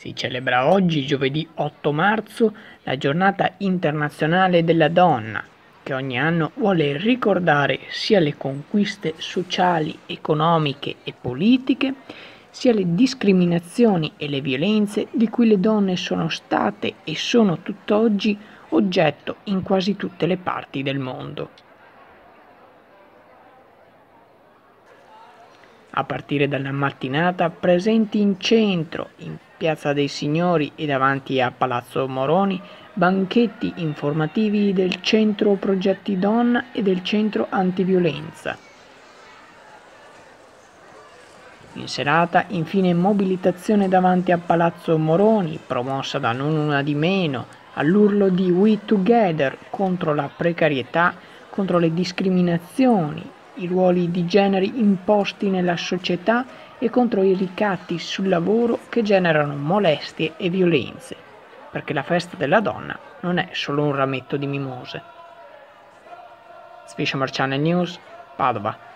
Si celebra oggi, giovedì 8 marzo, la Giornata internazionale della donna, che ogni anno vuole ricordare sia le conquiste sociali, economiche e politiche, sia le discriminazioni e le violenze di cui le donne sono state e sono tutt'oggi oggetto in quasi tutte le parti del mondo. A partire dalla mattinata, presenti in centro, in Piazza dei Signori e davanti a Palazzo Moroni, banchetti informativi del Centro Progetti Donna e del Centro Antiviolenza. In serata, infine, mobilitazione davanti a Palazzo Moroni, promossa da non una di meno, all'urlo di We Together contro la precarietà, contro le discriminazioni, i ruoli di genere imposti nella società e contro i ricatti sul lavoro che generano molestie e violenze, perché la festa della donna non è solo un rametto di mimose. Sfisciamer Channel News, Padova.